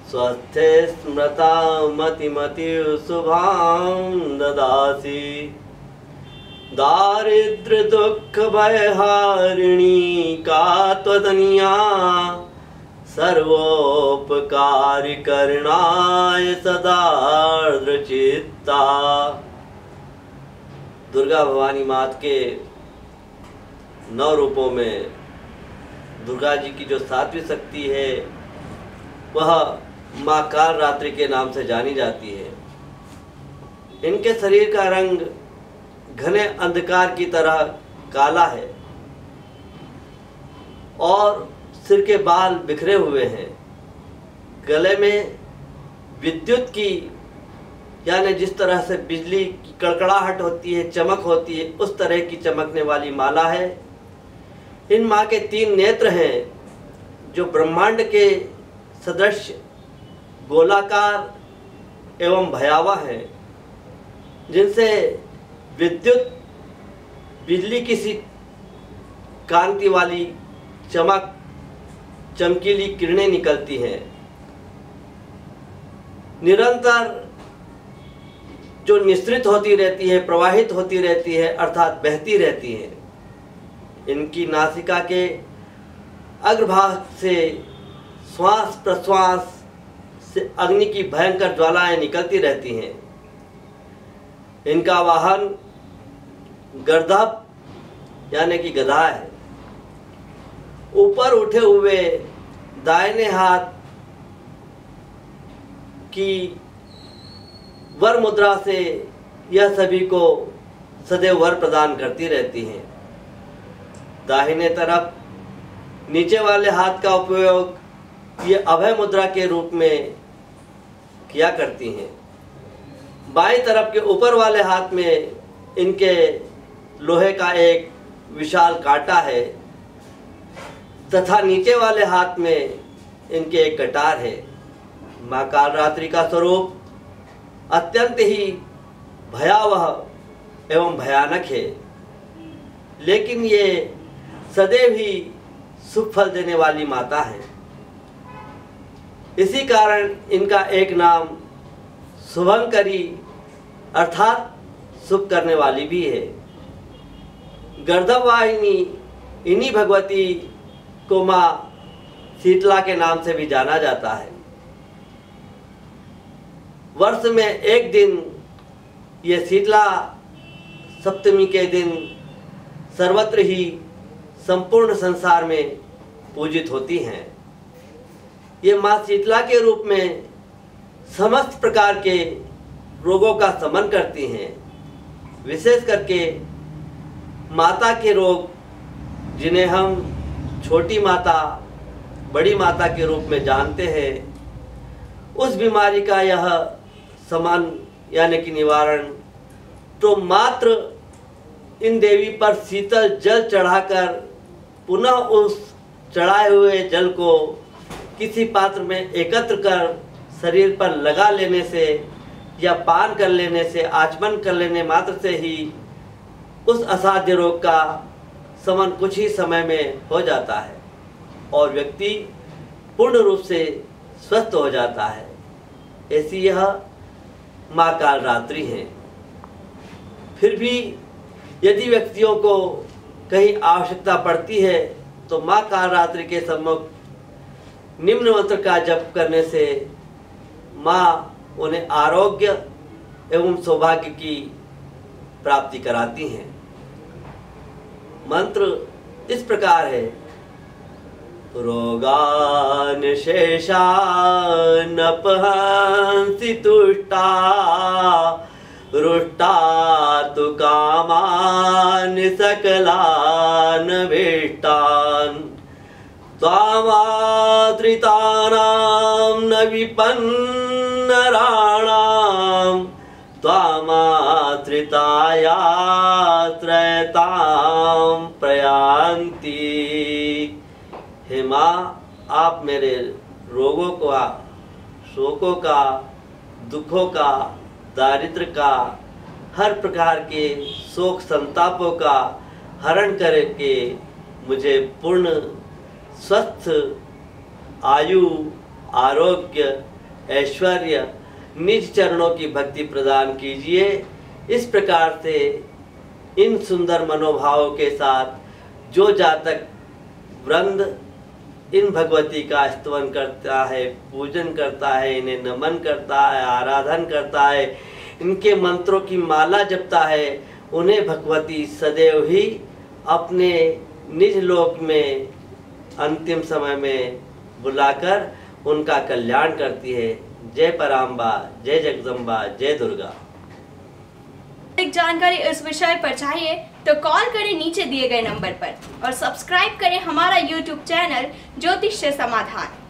स्वस्थे स्मृता मतिमति शुभां ददासि। दारिद्र्य दुख भयहारिणी का त्वदनिया सर्वोपकारी करणाय सदार्द्र चित्ता। दुर्गा भवानी मात के 9 रूपों में दुर्गा जी की जो 7वीं शक्ति है वह माँ कालरात्रि के नाम से जानी जाती है। इनके शरीर का रंग घने अंधकार की तरह काला है और सिर के बाल बिखरे हुए हैं। गले में विद्युत की यानी जिस तरह से बिजली की कड़कड़ाहट होती है, चमक होती है, उस तरह की चमकने वाली माला है। इन माँ के 3 नेत्र हैं जो ब्रह्मांड के सदृश गोलाकार एवं भयावह हैं, जिनसे विद्युत बिजली की सी कांति वाली चमकीली किरणें निकलती हैं। निरंतर जो निःसृत होती रहती है, प्रवाहित होती रहती है, अर्थात बहती रहती है। इनकी नासिका के अग्रभाग से श्वास प्रश्वास से अग्नि की भयंकर ज्वालाएं निकलती रहती हैं। इनका वाहन गर्दभ यानी कि गधा है। ऊपर उठे हुए दाहिने हाथ की वर मुद्रा से यह सभी को सदैव वर प्रदान करती रहती हैं। दाहिने तरफ नीचे वाले हाथ का उपयोग ये अभय मुद्रा के रूप में किया करती हैं। बाईं तरफ के ऊपर वाले हाथ में इनके लोहे का एक विशाल कांटा है तथा नीचे वाले हाथ में इनके एक कटार है। माँ कालरात्रि का स्वरूप अत्यंत ही भयावह एवं भयानक है, लेकिन ये सदैव ही शुभ फल देने वाली माता है। इसी कारण इनका एक नाम शुभंकरी अर्थात शुभ करने वाली भी है। गर्दभवाहिनी इन्हीं भगवती को माँ शीतला के नाम से भी जाना जाता है। वर्ष में एक दिन ये शीतला सप्तमी के दिन सर्वत्र ही संपूर्ण संसार में पूजित होती हैं। ये माँ शीतला के रूप में समस्त प्रकार के रोगों का शमन करती हैं। विशेष करके माता के रोग, जिन्हें हम छोटी माता, बड़ी माता के रूप में जानते हैं, उस बीमारी का यह शमन यानी कि निवारण तो मात्र इन देवी पर शीतल जल चढ़ाकर पुनः उस चढ़ाए हुए जल को किसी पात्र में एकत्र कर शरीर पर लगा लेने से या पान कर लेने से, आचमन कर लेने मात्र से ही उस असाध्य रोग का शमन कुछ ही समय में हो जाता है और व्यक्ति पूर्ण रूप से स्वस्थ हो जाता है। ऐसी यह माँ कालरात्रि है। फिर भी यदि व्यक्तियों को कहीं आवश्यकता पड़ती है तो माँ कालरात्रि के सम्मुख निम्न मंत्र का जप करने से माँ उन्हें आरोग्य एवं सौभाग्य की प्राप्ति कराती हैं। मंत्र इस प्रकार है। रोगान शेषान अपहंसि तुष्टा रुष्टा तु कामान सकलान विष्टान त्वामाश्रितानां न विपन्नराणां त्वामाश्रितायाश्रयतां प्रयान्ति। हे माँ, आप मेरे रोगों का, शोकों का, दुखों का, दारिद्र्य का, हर प्रकार के शोक संतापों का हरण करके मुझे पूर्ण स्वस्थ आयु, आरोग्य ऐश्वर्य, निज चरणों की भक्ति प्रदान कीजिए। इस प्रकार से इन सुंदर मनोभावों के साथ जो जातक वृंद इन भगवती का स्तवन करता है, पूजन करता है, इन्हें नमन करता है, आराधन करता है, इनके मंत्रों की माला जपता है, उन्हें भगवती सदैव ही अपने निज लोक में अंतिम समय में बुलाकर उनका कल्याण करती है। जय पराम्बा, जय जगदम्बा, जय दुर्गा। अधिक जानकारी इस विषय पर चाहिए तो कॉल करें नीचे दिए गए नंबर पर और सब्सक्राइब करें हमारा YouTube चैनल ज्योतिष समाधान।